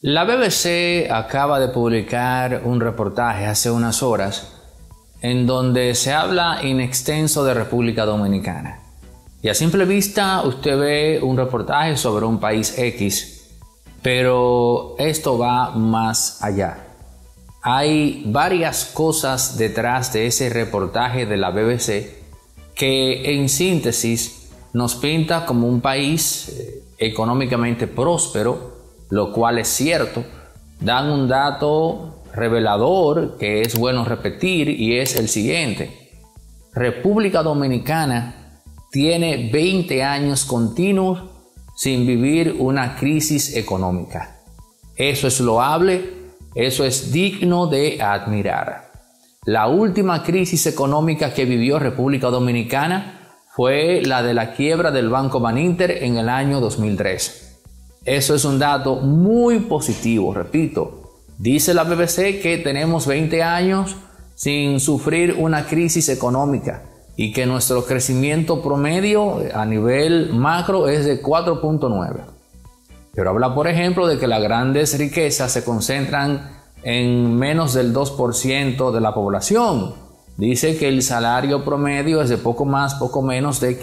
La BBC acaba de publicar un reportaje hace unas horas en donde se habla in extenso de República Dominicana. Y a simple vista usted ve un reportaje sobre un país X, pero esto va más allá. Hay varias cosas detrás de ese reportaje de la BBC que en síntesis nos pinta como un país económicamente próspero, lo cual es cierto. Dan un dato revelador que es bueno repetir y es el siguiente: República Dominicana tiene 20 años continuos sin vivir una crisis económica. Eso es loable, eso es digno de admirar. La última crisis económica que vivió República Dominicana fue la de la quiebra del Banco Baninter en el año 2003. Eso es un dato muy positivo, repito. Dice la BBC que tenemos 20 años sin sufrir una crisis económica y que nuestro crecimiento promedio a nivel macro es de 4.9. Pero habla, por ejemplo, de que las grandes riquezas se concentran en menos del 2% de la población. Dice que el salario promedio es de poco menos de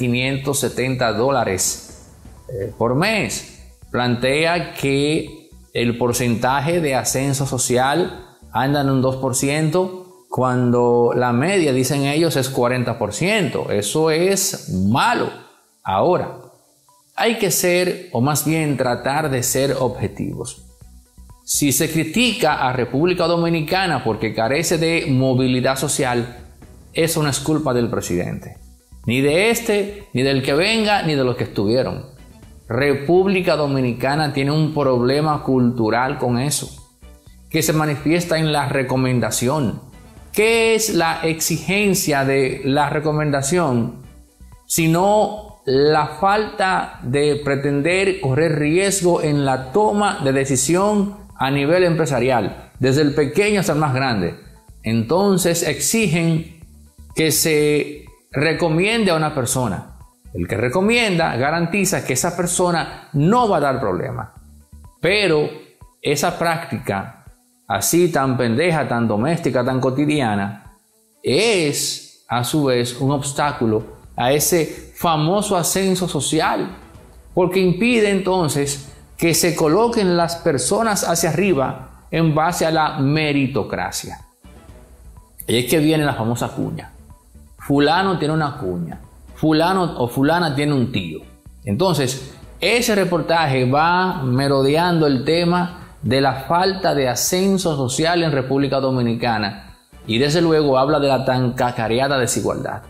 $570 por mes. Plantea que el porcentaje de ascenso social anda en un 2%, cuando la media, dicen ellos, es 40%. Eso es malo. Ahora, hay que ser, o más bien tratar de ser objetivos. Si se critica a República Dominicana porque carece de movilidad social, eso no es culpa del presidente. Ni de este, ni del que venga, ni de los que estuvieron. República Dominicana tiene un problema cultural con eso, que se manifiesta en la recomendación. ¿Qué es la exigencia de la recomendación? Sino la falta de pretender correr riesgo en la toma de decisión a nivel empresarial, desde el pequeño hasta el más grande. Entonces exigen que se recomiende a una persona. El que recomienda garantiza que esa persona no va a dar problema. Pero esa práctica, así tan pendeja, tan doméstica, tan cotidiana, es a su vez un obstáculo a ese famoso ascenso social, porque impide entonces que se coloquen las personas hacia arriba en base a la meritocracia. Y es que viene la famosa cuña. Fulano tiene una cuña. Fulano o fulana tiene un tío. Entonces, ese reportaje va merodeando el tema de la falta de ascenso social en República Dominicana y desde luego habla de la tan cacareada desigualdad.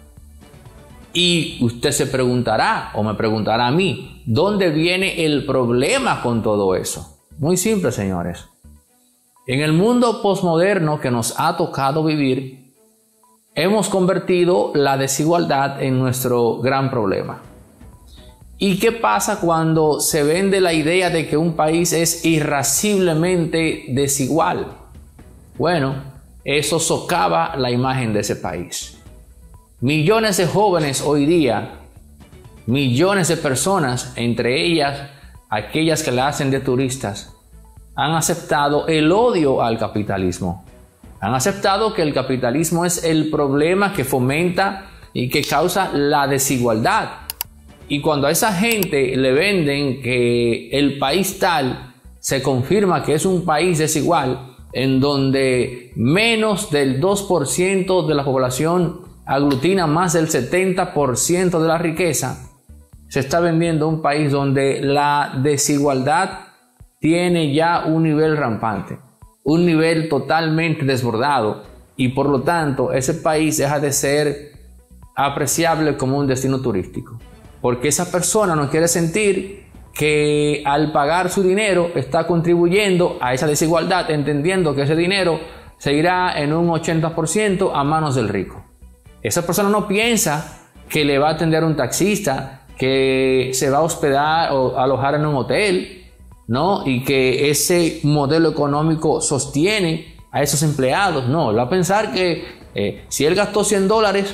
Y usted se preguntará, o me preguntará a mí, ¿dónde viene el problema con todo eso? Muy simple, señores. En el mundo posmoderno que nos ha tocado vivir, hemos convertido la desigualdad en nuestro gran problema. ¿Y qué pasa cuando se vende la idea de que un país es irraciblemente desigual? Bueno, eso socava la imagen de ese país. Millones de jóvenes hoy día, millones de personas, entre ellas aquellas que la hacen de turistas, han aceptado el odio al capitalismo. Han aceptado que el capitalismo es el problema que fomenta y que causa la desigualdad. Y cuando a esa gente le venden que el país tal se confirma que es un país desigual, en donde menos del 2% de la población aglutina más del 70% de la riqueza, se está vendiendo un país donde la desigualdad tiene ya un nivel rampante, un nivel totalmente desbordado, y por lo tanto ese país deja de ser apreciable como un destino turístico, porque esa persona no quiere sentir que al pagar su dinero está contribuyendo a esa desigualdad, entendiendo que ese dinero se irá en un 80% a manos del rico. Esa persona no piensa que le va a atender un taxista, que se va a hospedar o alojar en un hotel, ¿no? Y que ese modelo económico sostiene a esos empleados. No, va a pensar que si él gastó $100,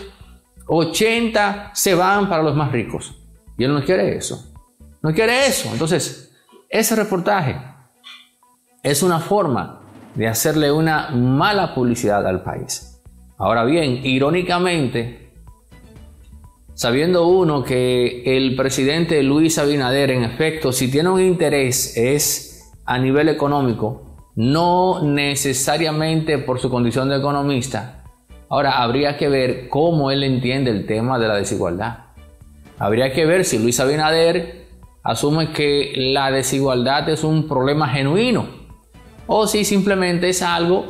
80 se van para los más ricos. Y él no quiere eso. No quiere eso. Entonces, ese reportaje es una forma de hacerle una mala publicidad al país. Ahora bien, irónicamente, sabiendo uno que el presidente Luis Abinader, en efecto, si tiene un interés es a nivel económico, no necesariamente por su condición de economista. Ahora, habría que ver cómo él entiende el tema de la desigualdad. Habría que ver si Luis Abinader asume que la desigualdad es un problema genuino o si simplemente es algo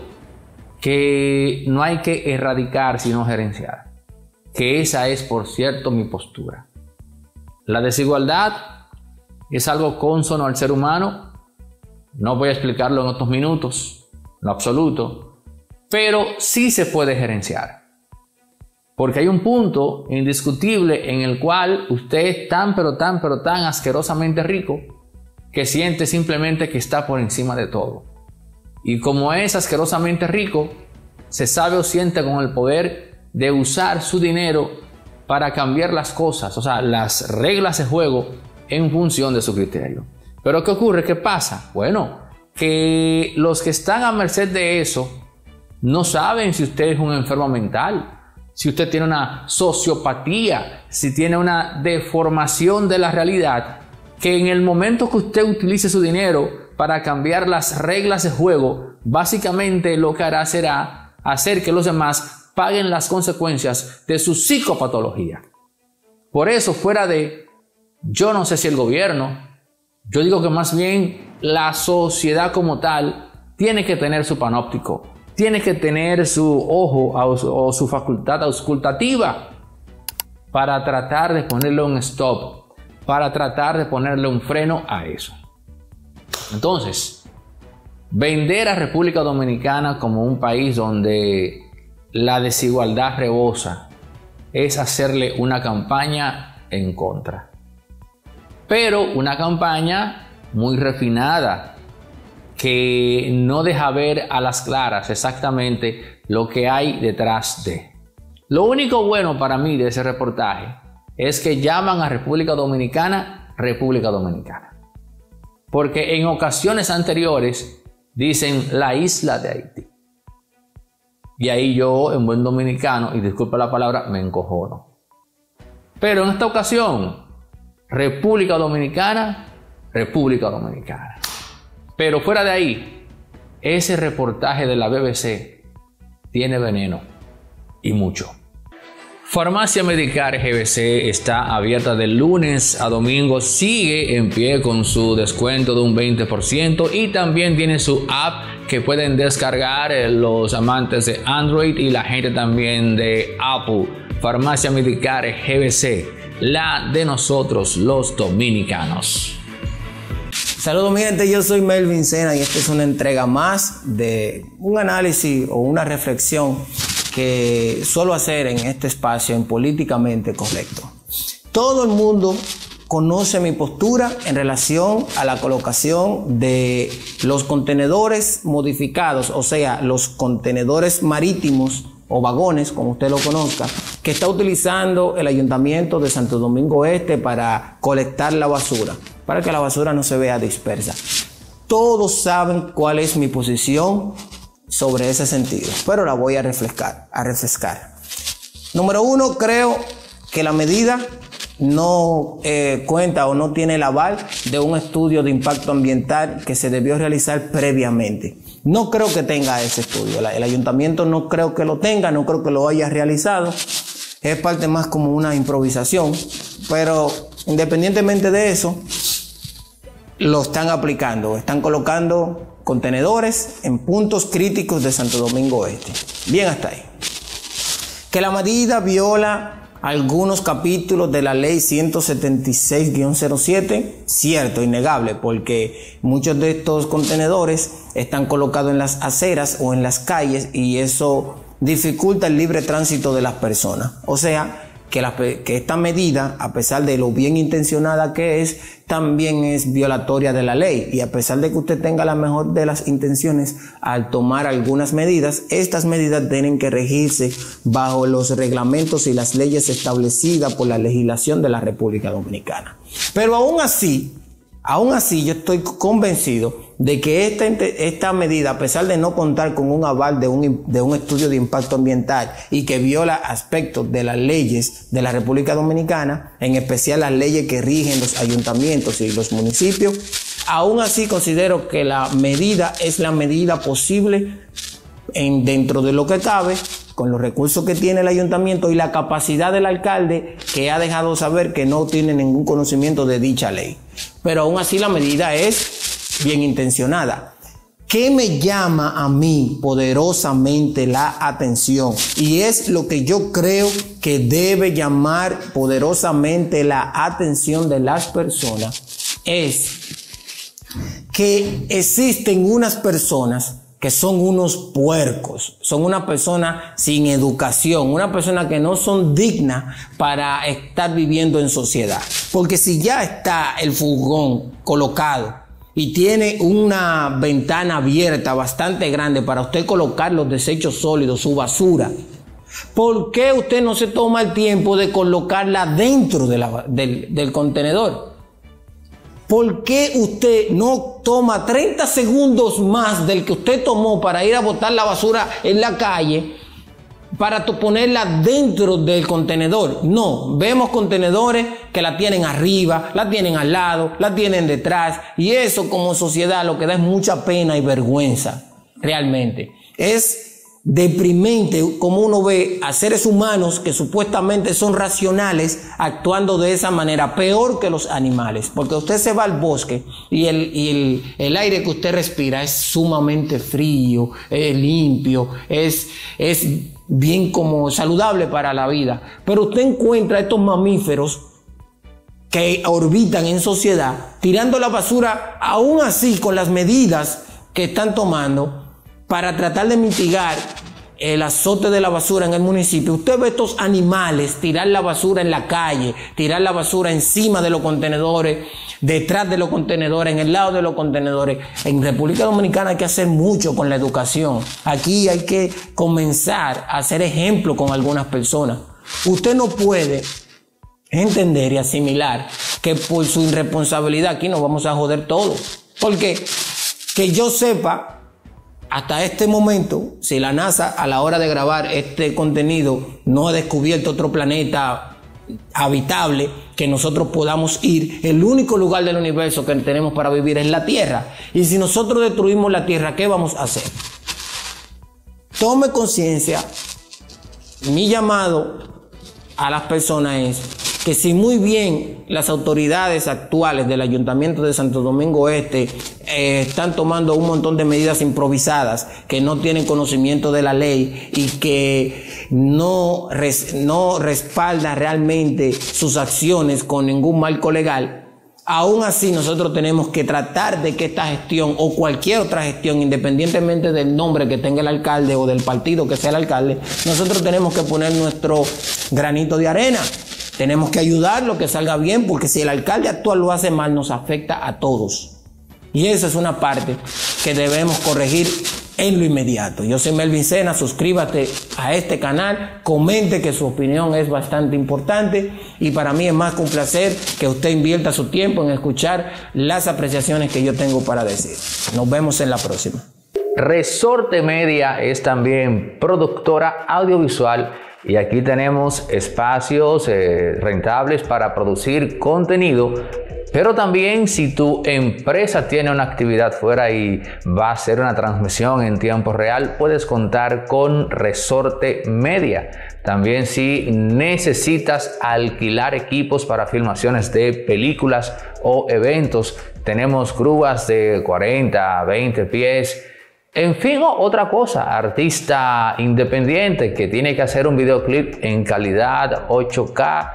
que no hay que erradicar sino gerenciar. Que esa es, por cierto, mi postura. La desigualdad es algo cónsono al ser humano. No voy a explicarlo en estos minutos, en lo absoluto, pero sí se puede gerenciar. Porque hay un punto indiscutible en el cual usted es tan asquerosamente rico que siente simplemente que está por encima de todo. Y como es asquerosamente rico, se sabe o siente con el poder de usar su dinero para cambiar las cosas, o sea, las reglas de juego en función de su criterio. Pero ¿qué ocurre? ¿Qué pasa? Bueno, que los que están a merced de eso no saben si usted es un enfermo mental, si usted tiene una sociopatía, si tiene una deformación de la realidad, que en el momento que usted utilice su dinero para cambiar las reglas de juego, básicamente lo que hará será hacer que los demás paguen las consecuencias de su psicopatología. Por eso, fuera de, yo no sé si el gobierno, yo digo que más bien la sociedad como tal tiene que tener su panóptico, tiene que tener su ojo o su facultad auscultativa para tratar de ponerle un stop, para tratar de ponerle un freno a eso. Entonces, vender a República Dominicana como un país donde la desigualdad rebosa es hacerle una campaña en contra. Pero una campaña muy refinada, que no deja ver a las claras exactamente lo que hay detrás de. Lo único bueno para mí de ese reportaje es que llaman a República Dominicana República Dominicana. Porque en ocasiones anteriores dicen la isla de Haití. Y ahí yo, en buen dominicano, y disculpa la palabra, me encojono. Pero en esta ocasión, República Dominicana, República Dominicana. Pero fuera de ahí, ese reportaje de la BBC tiene veneno y mucho. Farmacia Medicar GBC está abierta de lunes a domingo, sigue en pie con su descuento de un 20% y también tiene su app que pueden descargar los amantes de Android y la gente también de Apple. Farmacia Medicar GBC, la de nosotros los dominicanos. Saludos mi gente, yo soy Melvin Sena y esta es una entrega más de un análisis o una reflexión que suelo hacer en este espacio en Políticamente Correcto. Todo el mundo conoce mi postura en relación a la colocación de los contenedores modificados, o sea, los contenedores marítimos o vagones, como usted lo conozca, que está utilizando el Ayuntamiento de Santo Domingo Este para colectar la basura, para que la basura no se vea dispersa. Todos saben cuál es mi posición sobre ese sentido, pero la voy a refrescar. Número uno, creo que la medida no cuenta o no tiene el aval de un estudio de impacto ambiental que se debió realizar previamente. No creo que tenga ese estudio. El ayuntamiento no creo que lo tenga, no creo que lo haya realizado. Es parte más como una improvisación, pero independientemente de eso, lo están aplicando, están colocando contenedores en puntos críticos de Santo Domingo Este. Bien hasta ahí. Que la medida viola algunos capítulos de la ley 176-07, cierto, innegable, porque muchos de estos contenedores están colocados en las aceras o en las calles y eso dificulta el libre tránsito de las personas. O sea, que esta medida, a pesar de lo bien intencionada que es, también es violatoria de la ley. Y a pesar de que usted tenga la mejor de las intenciones al tomar algunas medidas, estas medidas tienen que regirse bajo los reglamentos y las leyes establecidas por la legislación de la República Dominicana. Pero aún así yo estoy convencido de que esta medida, a pesar de no contar con un aval de un estudio de impacto ambiental y que viola aspectos de las leyes de la República Dominicana, en especial las leyes que rigen los ayuntamientos y los municipios, aún así considero que la medida es la medida posible dentro de lo que cabe, con los recursos que tiene el ayuntamiento y la capacidad del alcalde, que ha dejado saber que no tiene ningún conocimiento de dicha ley. Pero aún así la medida es bien intencionada. ¿Qué me llama a mí poderosamente la atención? Y es lo que yo creo que debe llamar poderosamente la atención de las personas, es que existen unas personas que son unos puercos, son una persona sin educación, una persona que no son dignas para estar viviendo en sociedad. Porque si ya está el furgón colocado y tiene una ventana abierta bastante grande para usted colocar los desechos sólidos, su basura, ¿por qué usted no se toma el tiempo de colocarla dentro del contenedor? ¿Por qué usted no toma 30 segundos más del que usted tomó para ir a botar la basura en la calle para ponerla dentro del contenedor? No, vemos contenedores que la tienen arriba, la tienen al lado, la tienen detrás, y eso como sociedad lo que da es mucha pena y vergüenza. Realmente es deprimente como uno ve a seres humanos que supuestamente son racionales actuando de esa manera, peor que los animales, porque usted se va al bosque y el aire que usted respira es sumamente frío, es limpio, es bien como saludable para la vida, pero usted encuentra estos mamíferos que orbitan en sociedad tirando la basura, aún así con las medidas que están tomando para tratar de mitigar el azote de la basura en el municipio. Usted ve estos animales tirar la basura en la calle, tirar la basura encima de los contenedores, detrás de los contenedores, en el lado de los contenedores. En República Dominicana hay que hacer mucho con la educación. Aquí hay que comenzar a hacer ejemplo con algunas personas. Usted no puede entender y asimilar que por su irresponsabilidad aquí nos vamos a joder todos. Porque que yo sepa, hasta este momento, si la NASA a la hora de grabar este contenido no ha descubierto otro planeta habitable que nosotros podamos ir, el único lugar del universo que tenemos para vivir es la Tierra. Y si nosotros destruimos la Tierra, ¿qué vamos a hacer? Tome conciencia. Mi llamado a las personas es que si muy bien las autoridades actuales del Ayuntamiento de Santo Domingo Este están tomando un montón de medidas improvisadas que no tienen conocimiento de la ley y que no respalda realmente sus acciones con ningún marco legal, aún así nosotros tenemos que tratar de que esta gestión o cualquier otra gestión, independientemente del nombre que tenga el alcalde o del partido que sea el alcalde, nosotros tenemos que poner nuestro granito de arena. Tenemos que ayudarlo que salga bien, porque si el alcalde actual lo hace mal, nos afecta a todos. Y esa es una parte que debemos corregir en lo inmediato. Yo soy Melvin Sena, suscríbete a este canal, comente, que su opinión es bastante importante, y para mí es más que un placer que usted invierta su tiempo en escuchar las apreciaciones que yo tengo para decir. Nos vemos en la próxima. Resorte Media es también productora audiovisual y aquí tenemos espacios rentables para producir contenido. Pero también si tu empresa tiene una actividad fuera y va a hacer una transmisión en tiempo real, puedes contar con Resorte Media. También si necesitas alquilar equipos para filmaciones de películas o eventos, tenemos grúas de 40, 20 pies. En fin, otra cosa, artista independiente que tiene que hacer un videoclip en calidad 8K,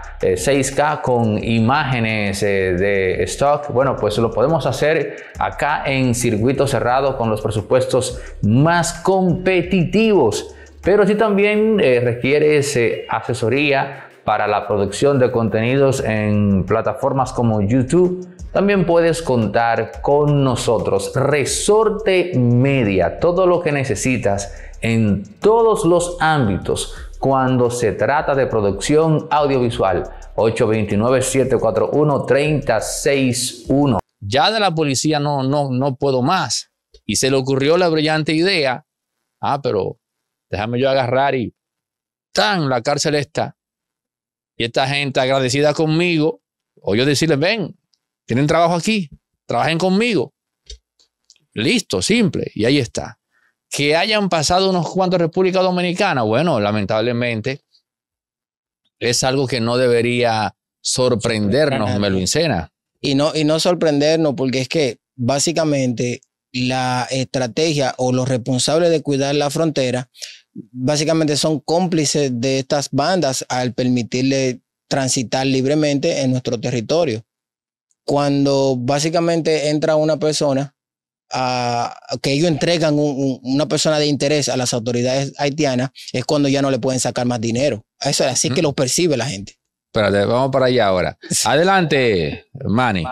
6K con imágenes de stock, bueno, pues lo podemos hacer acá en circuito cerrado con los presupuestos más competitivos. Pero si también requieres asesoría para la producción de contenidos en plataformas como YouTube, también puedes contar con nosotros. Resorte Media, todo lo que necesitas en todos los ámbitos cuando se trata de producción audiovisual. 829-741-3061. ya de la policía no puedo más. Y se le ocurrió la brillante idea, pero déjame yo agarrar y ¡tan! La cárcel está. Y esta gente agradecida conmigo, o yo decirles, ven, tienen trabajo aquí, trabajen conmigo. Listo, simple, y ahí está. Que hayan pasado unos cuantos República Dominicana, bueno, lamentablemente es algo que no debería sorprendernos, Melvin Sena. Y no sorprendernos, porque es que básicamente la estrategia o los responsables de cuidar la frontera básicamente son cómplices de estas bandas al permitirle transitar libremente en nuestro territorio. Cuando básicamente entra una persona que ellos entregan una persona de interés a las autoridades haitianas, es cuando ya no le pueden sacar más dinero. Eso es así que lo percibe la gente. Espérate, vamos para allá ahora. Adelante, Manny.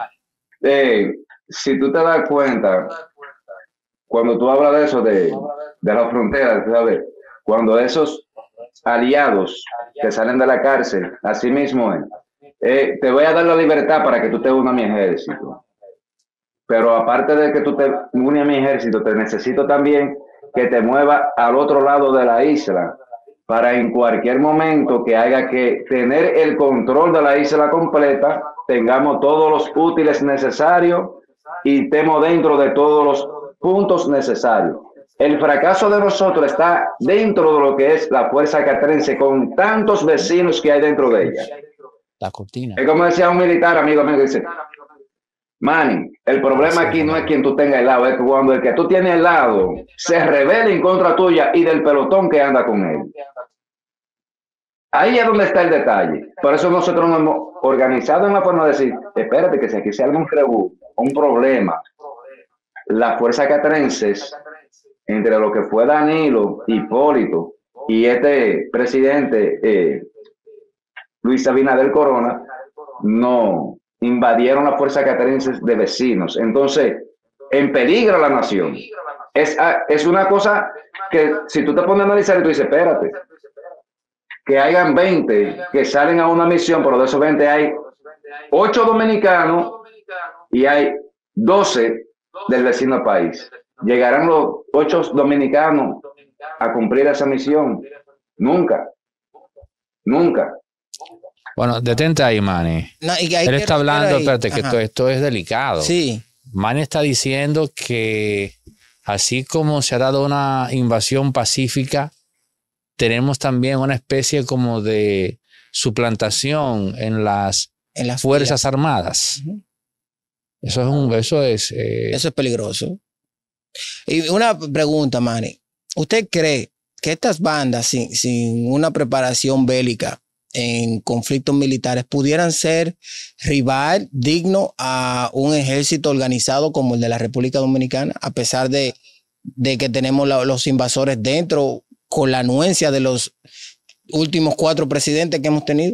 Si tú te das cuenta, cuando tú hablas de eso, de la frontera, ¿sabes? Cuando esos aliados que salen de la cárcel, así mismo te voy a dar la libertad para que tú te unas a mi ejército. Pero aparte de que tú te unes a mi ejército, te necesito también que te muevas al otro lado de la isla para en cualquier momento que haya que tener el control de la isla completa, tengamos todos los útiles necesarios y estemos dentro de todos los puntos necesarios. El fracaso de nosotros está dentro de lo que es la Fuerza Castrense, con tantos vecinos que hay dentro de ella. La cortina. Es como decía un militar, amigo mío, que dice, Manny, el problema aquí no es quien tú tengas al lado, es cuando el que tú tienes al lado se rebela en contra tuya y del pelotón que anda con él. Ahí es donde está el detalle. Por eso nosotros nos hemos organizado en la forma de decir, espérate que si aquí se algún rebú, un problema, la Fuerza Castrenses, entre lo que fue Danilo, Hipólito y este presidente Luis Abinader Corona, no invadieron la Fuerza Castrense de vecinos. Entonces, en peligro la nación. Es una cosa que si tú te pones a analizar y tú dices, espérate, que hayan 20 que salen a una misión, pero de esos 20 hay 8 dominicanos y hay 12 del vecino país. ¿Llegarán los 8 dominicanos a cumplir esa misión? Nunca. Nunca. Bueno, detente ahí, Manny. No, él está hablando, espérate, que esto es delicado. Sí. Manny está diciendo que así como se ha dado una invasión pacífica, tenemos también una especie como de suplantación en las Fuerzas Armadas. Eso es peligroso. Y una pregunta, Manny. ¿Usted cree que estas bandas sin una preparación bélica en conflictos militares pudieran ser rival digno a un ejército organizado como el de la República Dominicana, a pesar de que tenemos los invasores dentro, con la anuencia de los últimos 4 presidentes que hemos tenido?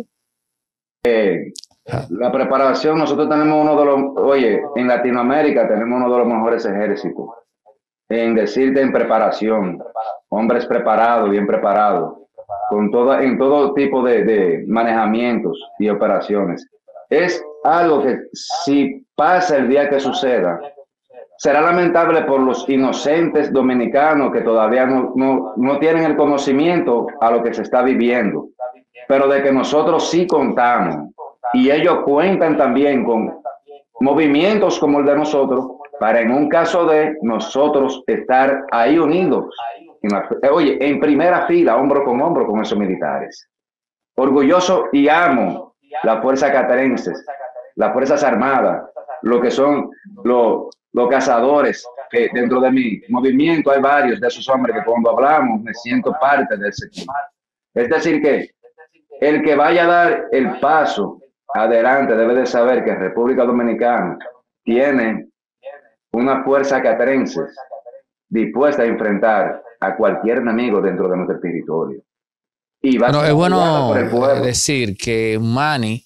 La preparación, nosotros tenemos en Latinoamérica tenemos uno de los mejores ejércitos, en decirte en preparación, hombres preparados, bien preparados, en todo tipo de manejamientos y operaciones. Es algo que si pasa el día que suceda, será lamentable por los inocentes dominicanos que todavía no tienen el conocimiento a lo que se está viviendo, pero de que nosotros sí contamos y ellos cuentan también con movimientos como el de nosotros para en un caso de nosotros estar ahí unidos, en primera fila, hombro con esos militares. Orgulloso y amo la Fuerza Castrense, las Fuerzas Armadas, lo que son los cazadores, que dentro de mi movimiento hay varios de esos hombres que cuando hablamos me siento parte de ese equipo. Es decir que el que vaya a dar el paso adelante debe de saber que República Dominicana tiene una fuerza castrense dispuesta a enfrentar a cualquier enemigo dentro de nuestro territorio. Y va es bueno decir que Manny,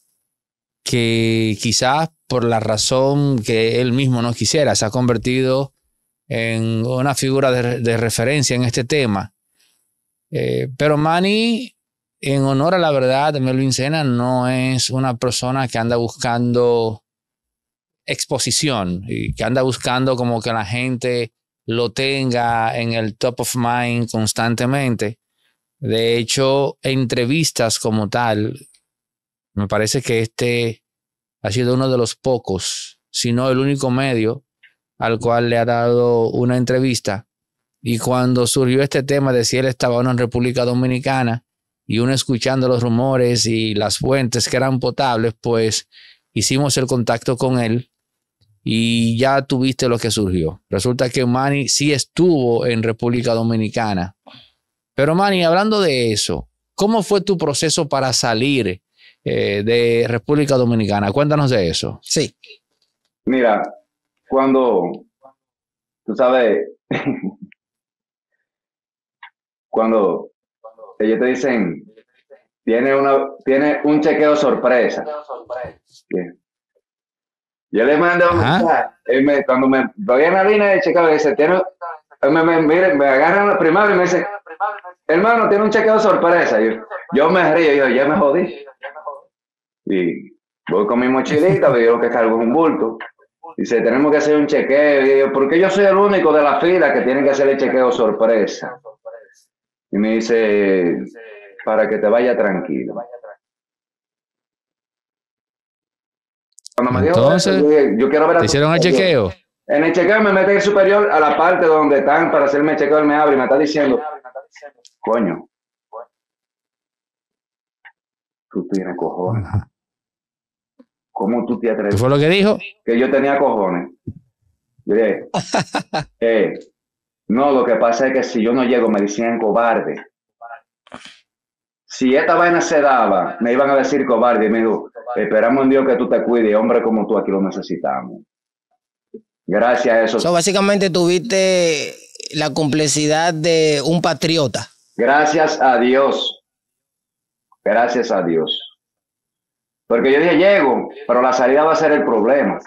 que quizás por la razón que él mismo no quisiera, se ha convertido en una figura de referencia en este tema. Pero Manny, en honor a la verdad, Melvin Sena no es una persona que anda buscando exposición y que anda buscando como que la gente lo tenga en el top of mind constantemente. De hecho, entrevistas como tal, me parece que este ha sido uno de los pocos, si no el único medio al cual le ha dado una entrevista. Y cuando surgió este tema de si él estaba o no en República Dominicana y uno escuchando los rumores y las fuentes que eran potables, pues hicimos el contacto con él y ya tuviste lo que surgió. Resulta que Manny sí estuvo en República Dominicana. Pero Manny, hablando de eso, ¿cómo fue tu proceso para salir de República Dominicana? Cuéntanos de eso. Sí. Mira, cuando, tú sabes, cuando ellos te dicen, tiene un chequeo sorpresa. Bien. Yo le mando un mensaje, cuando me voy en la línea de chequeo, dice, me agarran la primaria y me dice, hermano, tiene un chequeo sorpresa. Yo me río, ya me jodí. Y voy con mi mochilita, veo lo que cargo es un bulto. Dice, tenemos que hacer un chequeo. Y yo, ¿por qué yo soy el único de la fila que tiene que hacer el chequeo sorpresa? Y me dice, para que te vaya tranquilo. Cuando me Entonces, dijo eso, yo quiero ver a ¿te hicieron el chequeo? En el chequeo me mete el superior a la parte donde están para hacerme el chequeo, él me abre y me está diciendo, coño, tú tienes cojones. ¿Cómo tú te atreves? ¿Qué fue lo que dijo? Que yo tenía cojones. Yo dije, no, lo que pasa es que si yo no llego me decían cobarde. Si esta vaina se daba, me iban a decir cobarde. Y me dijo, esperamos en Dios que tú te cuides, hombre como tú aquí lo necesitamos. Gracias a eso. Básicamente tuviste la complicidad de un patriota. Gracias a Dios. Gracias a Dios. Porque yo dije, llego, pero la salida va a ser el problema.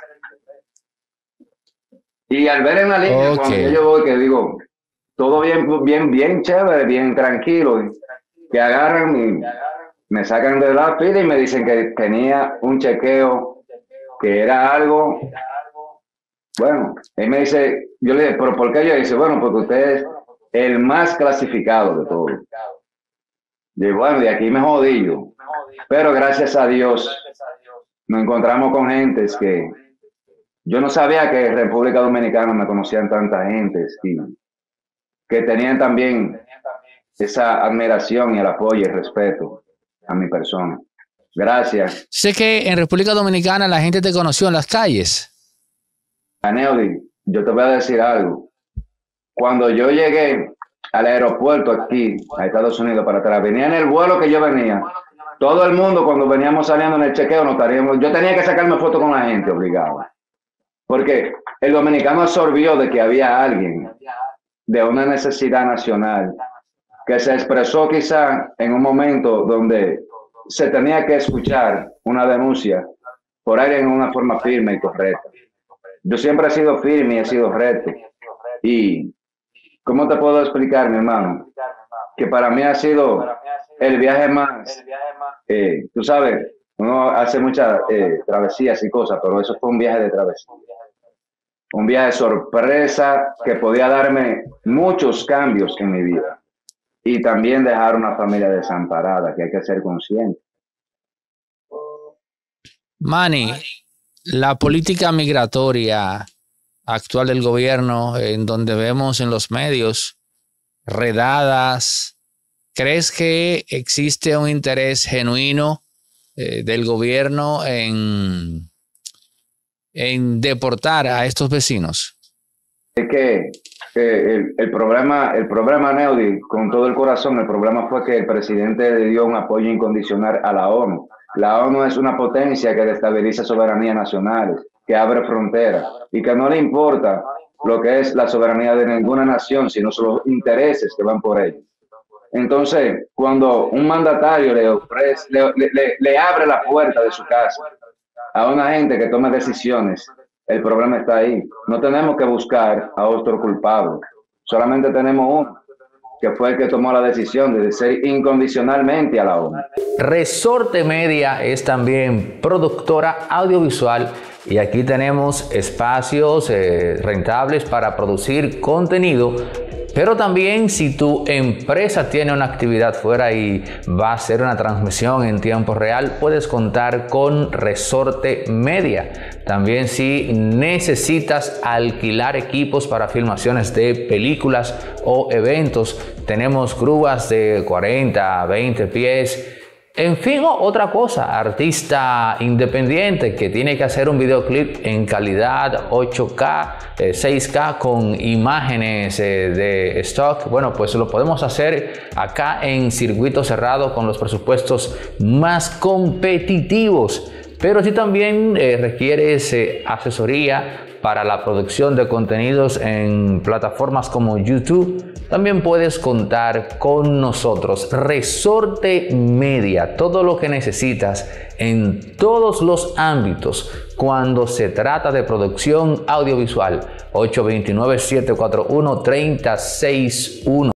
Y al ver en la línea, cuando yo voy, que digo, todo bien chévere, bien tranquilo, que agarran y me sacan de la fila y me dicen que tenía un chequeo, que era algo. Bueno, él me dice, yo le dije, ¿pero por qué? Yo dice, bueno, porque usted es el más clasificado de todos. Y bueno, de aquí me jodí yo. Pero gracias a Dios nos encontramos con gentes que yo no sabía que en República Dominicana me conocían tanta gente y que tenían también esa admiración y el apoyo y el respeto a mi persona. Gracias. Sé que en República Dominicana la gente te conoció en las calles. Neody, yo te voy a decir algo. Cuando yo llegué al aeropuerto aquí, a Estados Unidos, para atrás, venía en el vuelo que yo venía. Todo el mundo, cuando veníamos saliendo en el chequeo, yo tenía que sacarme foto con la gente, obligado. Porque el dominicano absorbió de que había alguien de una necesidad nacional que se expresó quizá en un momento donde se tenía que escuchar una denuncia por alguien en una forma firme y correcta. Yo siempre he sido firme y he sido recto. Y, ¿cómo te puedo explicar, mi hermano? Que para mí ha sido el viaje más, tú sabes, uno hace muchas travesías y cosas, pero eso fue un viaje de travesía. Un viaje sorpresa que podía darme muchos cambios en mi vida. Y también dejar una familia desamparada, que hay que ser consciente. Manny, la política migratoria actual del gobierno, en donde vemos en los medios redadas, ¿crees que existe un interés genuino del gobierno en deportar a estos vecinos? Es que el problema, Neody, con todo el corazón, el problema fue que el presidente le dio un apoyo incondicional a la ONU. La ONU es una potencia que destabiliza soberanías nacionales, que abre fronteras y que no le importa lo que es la soberanía de ninguna nación, sino los intereses que van por ellos. Entonces, cuando un mandatario le abre la puerta de su casa a una gente que tome decisiones, el problema está ahí. No tenemos que buscar a otro culpable. Solamente tenemos uno, que fue el que tomó la decisión de ser incondicionalmente a la ONU. Resorte Media es también productora audiovisual y aquí tenemos espacios rentables para producir contenido. Pero también si tu empresa tiene una actividad fuera y va a hacer una transmisión en tiempo real, puedes contar con Resorte Media. También si necesitas alquilar equipos para filmaciones de películas o eventos, tenemos grúas de 40 a 20 pies. En fin, otra cosa, artista independiente que tiene que hacer un videoclip en calidad 8K, 6K con imágenes de stock, bueno, pues lo podemos hacer acá en circuito cerrado con los presupuestos más competitivos. Pero si también requieres asesoría para la producción de contenidos en plataformas como YouTube, también puedes contar con nosotros. Resorte Media, todo lo que necesitas en todos los ámbitos cuando se trata de producción audiovisual. 829-741-3061.